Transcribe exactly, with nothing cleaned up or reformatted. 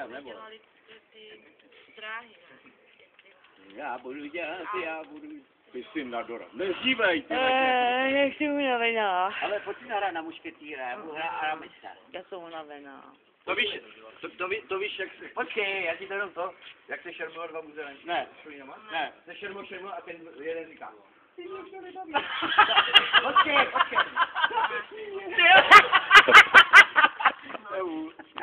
dělat, nebo? Dělali ty dráhy. Já budu dělat, já budu... Ty jsi nadora. Nezdívej, ty Eee, jak jsi unavená. Ale pojď si nahrát na mušketýra, já budu hrát Aramisa. Já jsem unavená. To víš, to, to, ví, to víš, jak se... Počkej, já ti to jenom to, jak se šermuje dva muzeje. Ne, ne, se šermo, šermo a ten jeden říká. Počkej,